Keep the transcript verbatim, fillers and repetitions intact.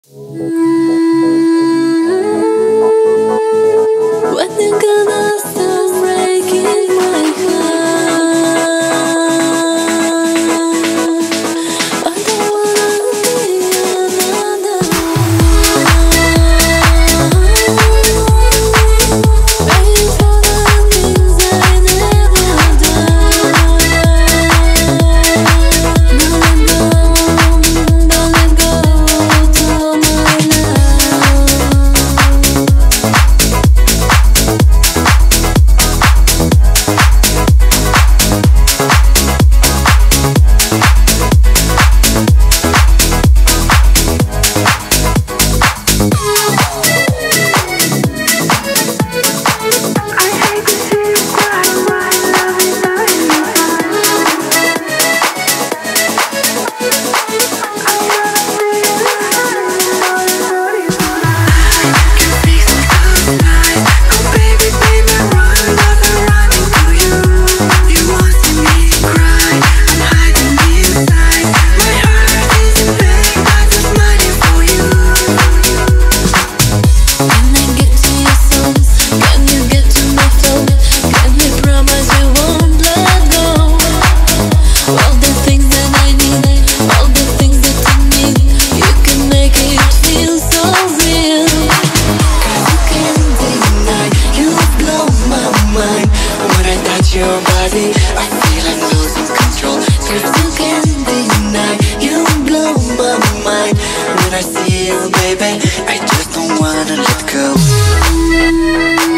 When you gonna stop breaking my heart? I don't wanna be another one. Praying for the things I never done. Don't let go, don't let go to my love. Your body, I feel I'm losing control. Cause you can't deny, you blow my mind. When I see you, baby, I just don't wanna let go.